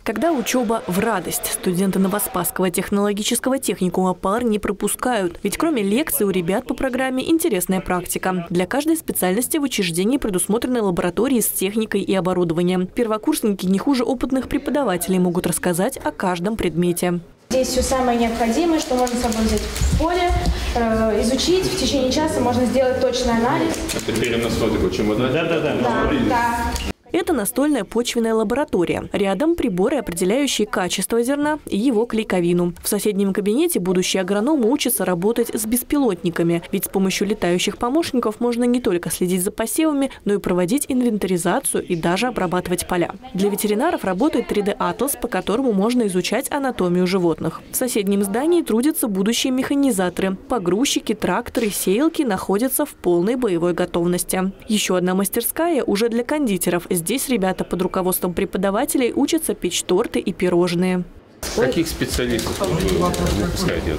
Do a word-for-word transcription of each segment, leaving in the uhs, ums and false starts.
Когда учеба в радость, студенты Новоспасского технологического техникума пар не пропускают. Ведь кроме лекций у ребят по программе интересная практика. Для каждой специальности в учреждении предусмотрены лаборатории с техникой и оборудованием. Первокурсники не хуже опытных преподавателей могут рассказать о каждом предмете. Здесь все самое необходимое, что можно с собой взять в поле, э, изучить. В течение часа можно сделать точный анализ. Это переносной такой чемодан? Да, да, да. Да, да. Это настольная почвенная лаборатория. Рядом приборы, определяющие качество зерна и его клейковину. В соседнем кабинете будущие агрономы учатся работать с беспилотниками. Ведь с помощью летающих помощников можно не только следить за посевами, но и проводить инвентаризацию и даже обрабатывать поля. Для ветеринаров работает три дэ атлас, по которому можно изучать анатомию животных. В соседнем здании трудятся будущие механизаторы. Погрузчики, тракторы, сеялки находятся в полной боевой готовности. Еще одна мастерская уже для кондитеров. Здесь ребята под руководством преподавателей учатся печь торты и пирожные. Каких специалистов вы выпускаете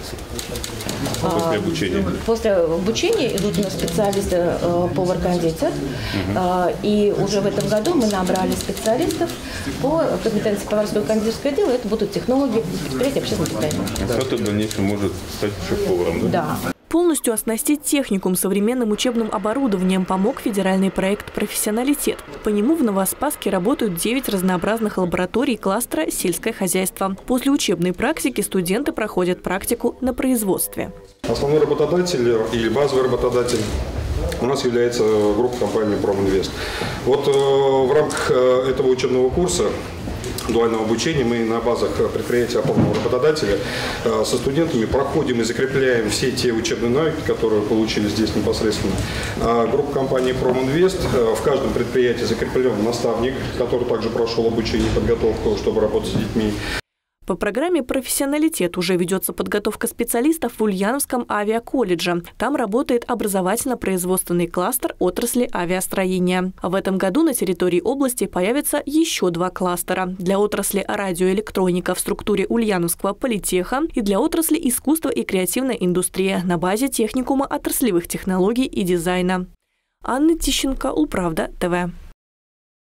после обучения? После обучения идут у нас специалисты повар-кондитер. Угу. И уже в этом году мы набрали специалистов по компетенции поварского и кондитерского дела. Это будут технологи предприятия общественного питания. Кто-то в дальнейшем может стать шеф-поваром, да? Да. Полностью оснастить техникум современным учебным оборудованием помог федеральный проект «Профессионалитет». По нему в Новоспасске работают девять разнообразных лабораторий кластера «Сельское хозяйство». После учебной практики студенты проходят практику на производстве. Основной работодатель или базовый работодатель у нас является группа компании «Проминвест». Вот в рамках этого учебного курса дуального обучения мы на базах предприятия опорного работодателя со студентами проходим и закрепляем все те учебные навыки, которые получили здесь непосредственно. Группа компании «Проминвест». В каждом предприятии закреплен наставник, который также прошел обучение и подготовку, чтобы работать с детьми. По программе «Профессионалитет» уже ведется подготовка специалистов в Ульяновском авиаколледже. Там работает образовательно-производственный кластер отрасли авиастроения. В этом году на территории области появится еще два кластера. Для отрасли радиоэлектроника в структуре Ульяновского политеха и для отрасли искусства и креативная индустрия на базе техникума отраслевых технологий и дизайна. Анна Тищенко, Улправда, ТВ.